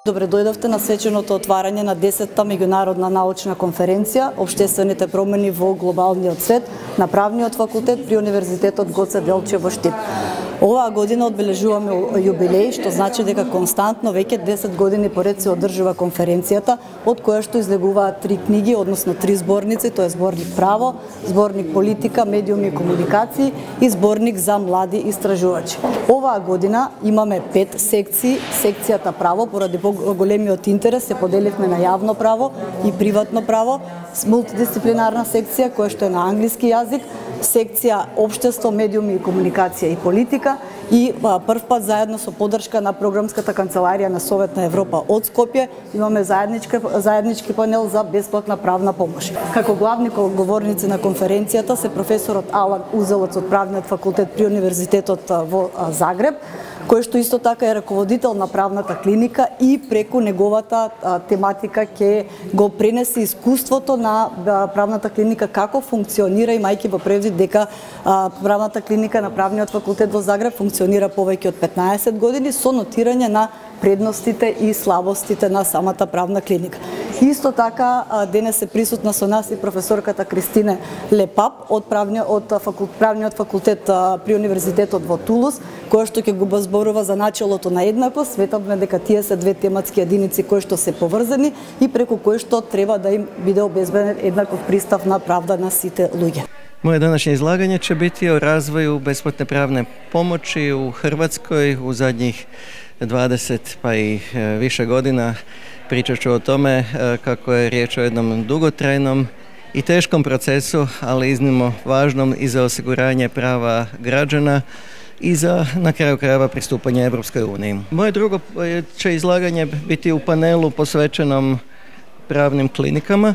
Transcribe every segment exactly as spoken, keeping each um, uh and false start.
Добре дојдовте на свеченото отварање на десетта меѓународна научна конференција Обштествените промени во глобалниот свет на Правниот факултет при Универзитетот Гоце Делчев во Штип. Оваа година одбележуваме јубилеј, што значи дека константно веќе десет години поред се одржува конференцијата, од која што излегуваат три книги, односно три зборници, тоа е зборник Право, зборник Политика, медиуми и комуникации и зборник за млади истражувачи. Оваа година имаме пет секции. Секцијата Право, поради големиот интерес, се поделивме на јавно право и приватно право, с мултидисциплинарна секција која што е на англиски јазик, секција Општество, медиуми и комуникација и политика и прв пат заедно со поддршка на програмската канцеларија на Совет на Европа од Скопје имаме заеднички, заеднички панел за бесплатна правна помош. Како главни говорници на конференцијата се професорот Алан Узелец од Правниот факултет при Универзитетот во Загреб, кој што исто така е раководител на правната клиника и преку неговата а, тематика ќе го пренесе искуството на а, правната клиника како функционира, имајќи во предвид дека а, правната клиника на Правниот факултет во Загреб функционира повеќе од петнаесет години со нотирање на предностите и слабостите на самата правна клиника. Исто така денес е присутна со нас и професорката Кристине Лепап од правниот од факултет, правниот факултет при Универзитетот во Тулус, која што ќе го зборува за начелото на еднаквост. Светаме дека тие се две тематски единици кои што се поврзани и преку кои што треба да им биде обезбеден еднаков пристап на правда на сите луѓе. Moje današnje izlaganje će biti o razvoju besplatne pravne pomoći u Hrvatskoj u zadnjih dvadeset pa i više godina. Pričat ću o tome kako je riječ o jednom dugotrajnom i teškom procesu, ali iznimno važnom i za osiguranje prava građana i za, na kraju krajeva, pristupanje Evropskoj uniji. Moje drugo će izlaganje biti u panelu posvećenom pravnim klinikama.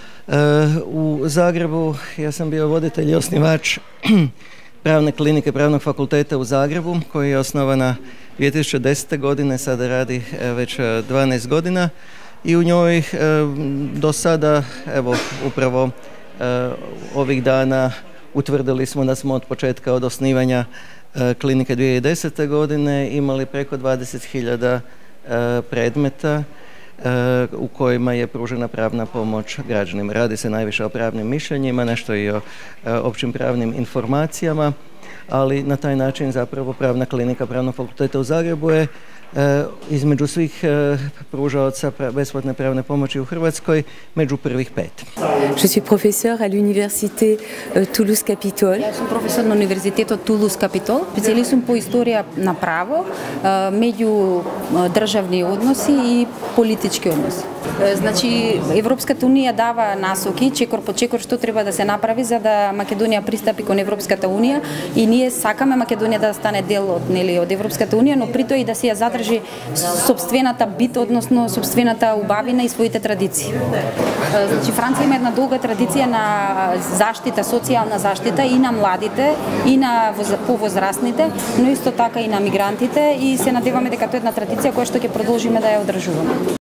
U Zagrebu ja sam bio voditelj i osnivač Pravne klinike Pravnog fakulteta u Zagrebu, koja je osnovana dvije tisuće desete. godine, sada radi već dvanaest godina i u njoj do sada, evo upravo ovih dana utvrdili smo da smo od početka, od osnivanja klinike dvije tisuće desete. godine imali preko dvadeset hiljada predmeta u kojima je pružena pravna pomoć građanima. Radi se najviše o pravnim mišljenjima, nešto i o općim pravnim informacijama, ali na taj način zapravo Pravna klinika Pravnog fakulteta u Zagrebu je između svih pružaoca besplatne pravne pomoći u Hrvatskoj među prvih pet. Je suis professeur à l'université Toulouse-Capitole. Ja sam profesor na Univerzitetu Toulouse-Capitole. Specijalist sam po istorija na pravo, među državni odnosi i politički odnosi. Значи, Европската унија дава насоки, чекор по чекор, што треба да се направи за да Македонија пристапи кон Европската унија и ние сакаме Македонија да стане дел од, нели, од Европската унија, но притоа и да се ја задржи собствената бит, односно собствената убавина и своите традиции. Значи, Франција има една долга традиција на заштита, социјална заштита и на младите, и на повозрастните, но исто така и на мигрантите и се надеваме дека тоа е една традиција која што ќе продолжиме да ја одржуваме.